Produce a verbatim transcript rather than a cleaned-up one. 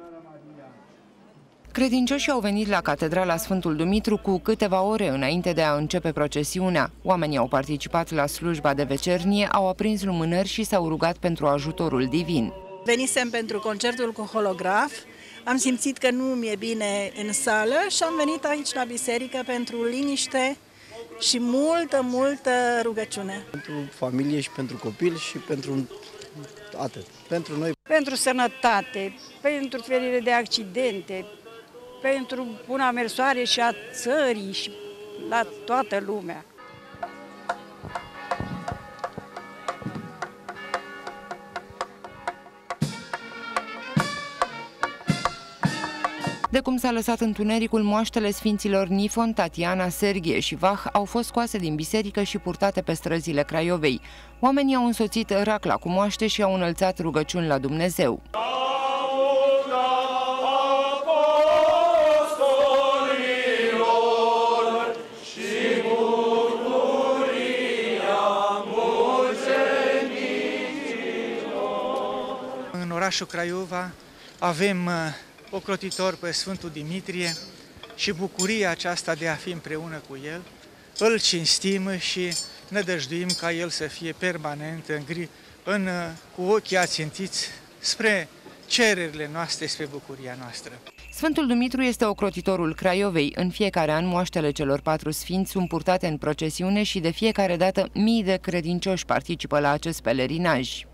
Credincioșii au venit la Catedrala Sfântul Dumitru cu câteva ore înainte de a începe procesiunea. Oamenii au participat la slujba de vecernie, au aprins lumânări și s-au rugat pentru ajutorul divin. Venisem pentru concertul cu holograf, am simțit că nu mi-e bine în sală și am venit aici la biserică pentru liniște și multă, multă rugăciune. Pentru familie și pentru copil și pentru atât. Pentru noi. Pentru sănătate, pentru ferire de accidente, pentru buna mersoare și a țării și la toată lumea. De cum s-a lăsat întunericul, moaștele sfinților Nifon, Tatiana, Serghie și Vah au fost scoase din biserică și purtate pe străzile Craiovei. Oamenii au însoțit racla cu moaște și au înălțat rugăciuni la Dumnezeu. În orașul Craiova avem ocrotitor pe Sfântul Dimitrie și bucuria aceasta de a fi împreună cu el, îl cinstim și ne dăjduim ca el să fie permanent în, în, cu ochii ațintiți spre cererile noastre, spre bucuria noastră. Sfântul Dumitru este ocrotitorul Craiovei. În fiecare an, moaștele celor patru sfinți sunt purtate în procesiune și de fiecare dată mii de credincioși participă la acest pelerinaj.